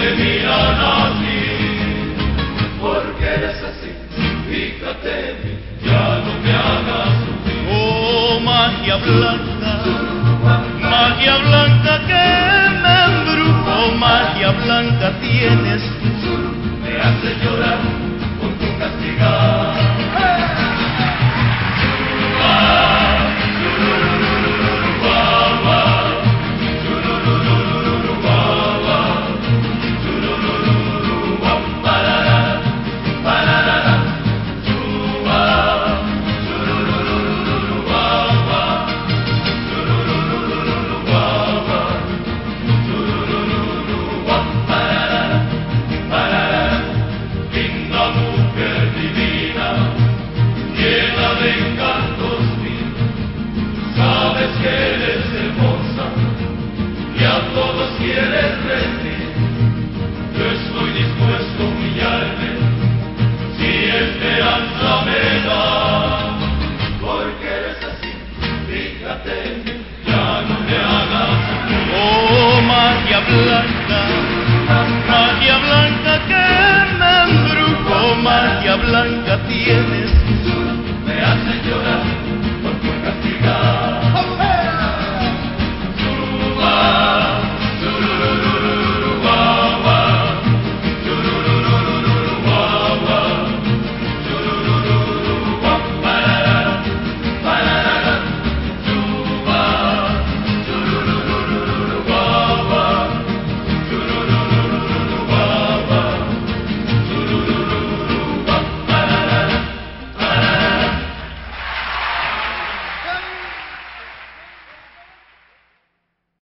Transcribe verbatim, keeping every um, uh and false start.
te miran así, porque eres así, fíjate, ya no me hagas sufrir. Oh, magia blanca, magia blanca que me embrujó, magia blanca tienes tú, me hace llorar por tu castigar. Quieres rendir, yo estoy dispuesto a humillarme, si esperanza me da, porque eres así, fíjate, ya no me hagas sufrir. Oh, magia blanca.